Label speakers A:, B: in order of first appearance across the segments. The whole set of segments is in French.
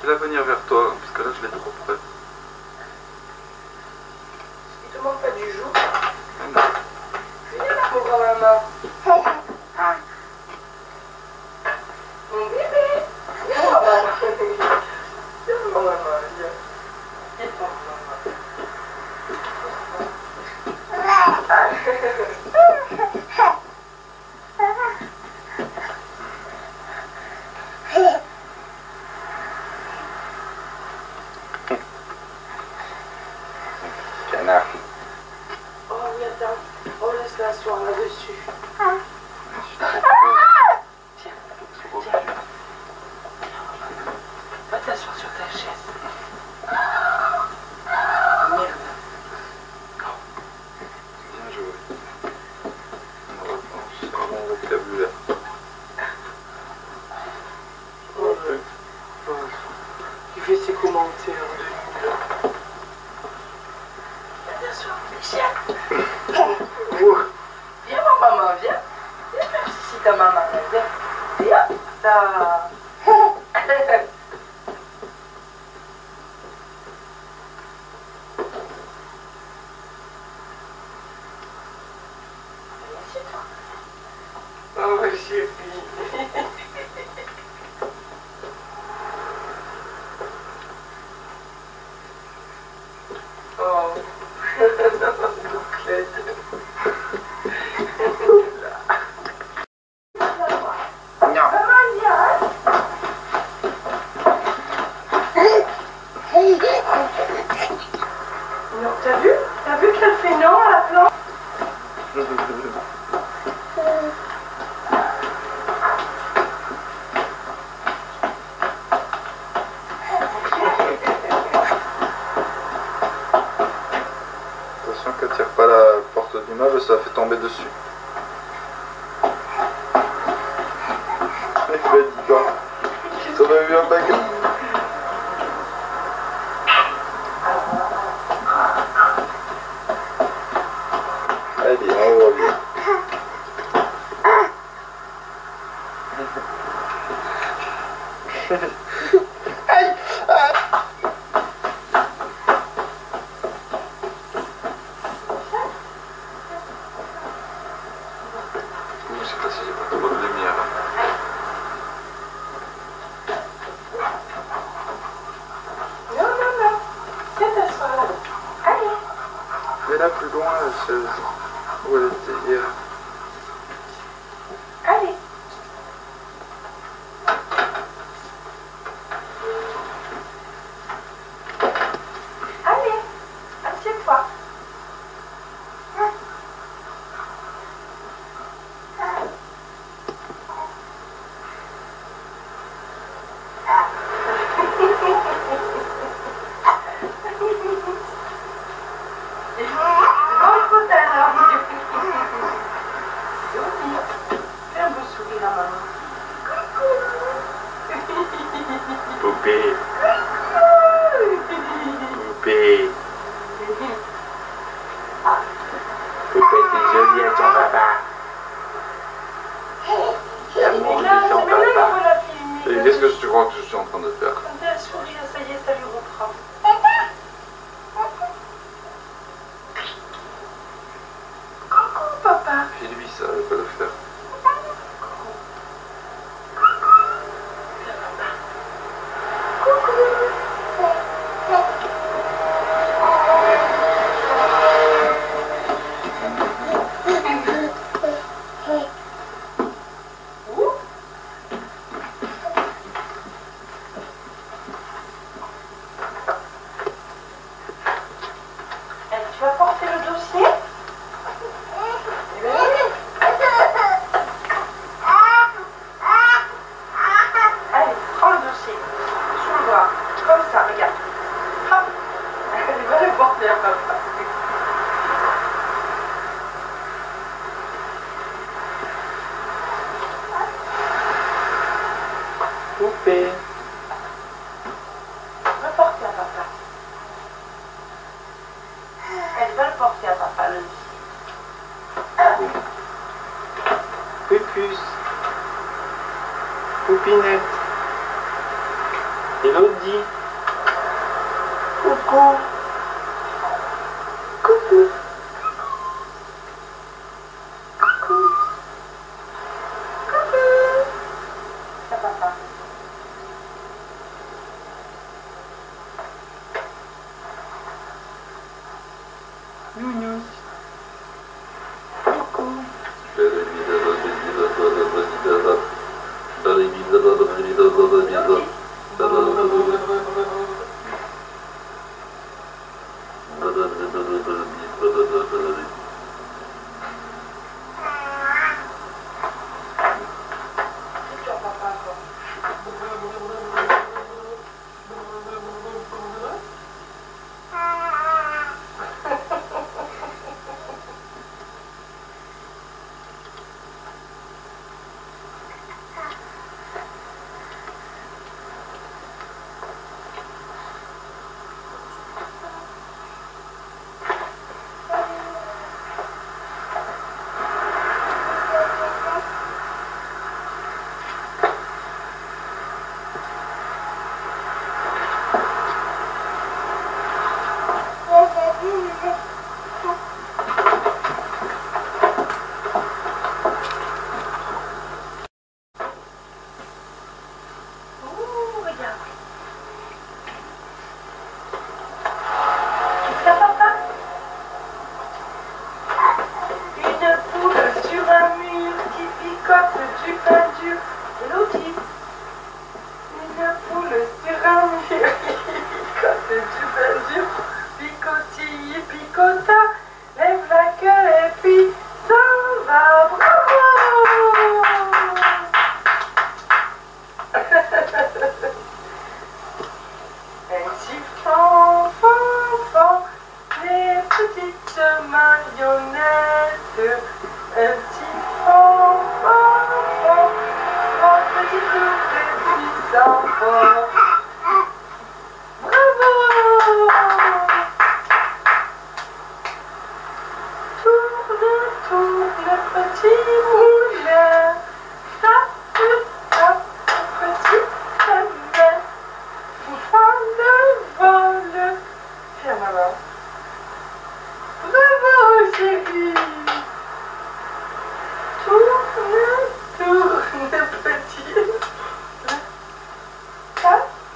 A: Fais-la venir vers toi, parce que là je l'ai trop près.
B: Il te manque pas du jour?
A: Non.
B: Viens là, pauvre maman. Mon bébé. Viens voir maman. Viens voir maman, viens. Viens voir
A: Canard.
B: Oh oui, attends. Oh, laisse-la asseoir là-dessus. Va t'asseoir sur ta chaise. Merde.
A: Bien joué. On repense à mon vocabulaire.
B: Il fait ses commentaires de nul. Viens t'asseoir, Michel. Viens voir maman, viens. Viens faire ici ta maman. Viens. Viens. Ça. Oh, chérie. Oh. Bouclette.
A: Non.
B: Maman, viens. Non, t'as vu? T'as vu qu'elle fait non à la plante?
A: Attention qu'elle tire pas la porte d'immeuble, ça fait tomber dessus. Il fait 10 ans. Ça m'a eu un baguette. Allez, on revient. Aïe! Je sais pas si j'ai pas trop de lumière.
B: Non, non, non. Viens t'asseoir là. Allez.
A: Mais là, plus loin, la chaise. Où elle était hier.
B: Allez. Allez. Assieds-toi. Fais un beau sourire à maman.
A: Poupée. Poupée. Poupée, t'es jolie à ton papa. L'amour de son papa. Et qu'est-ce que tu crois que je suis en train de faire?
B: Quand elle sourit, ça y est, ça lui reprend. Coucou, papa.
A: Fais-lui ça, elle va pas le faire.
B: Tu vas porter le dossier? Eh bien, oui. Allez, prends le dossier. Sous le bras. Comme ça, regarde. Hop. Elle va le porter à papa.
A: Poupée.
B: Va porter à papa. Elle va le porter à papa, le dossier.
A: Pupus. Poupinette.
C: Elodie.
B: Coucou. Coucou. Coucou. Coucou. C'est papa. Nounou. Coucou. Du pain dur, Elodie. Une poule sur un mur, picote du pain dur, picotille, picota, lève la queue et puis s'en va, bravo. Un sifflant, fanfan, les petites marionnettes, un sifflant, fanfan, trois petites petits enfants. Bravo! Tourne, tourne, petit moulin, tape, tape, petit chemin. Vole. Ferme alors. Bravo, chérie. Tourne, tourne, petit. Ça,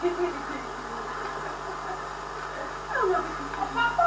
B: Ah, ma petite.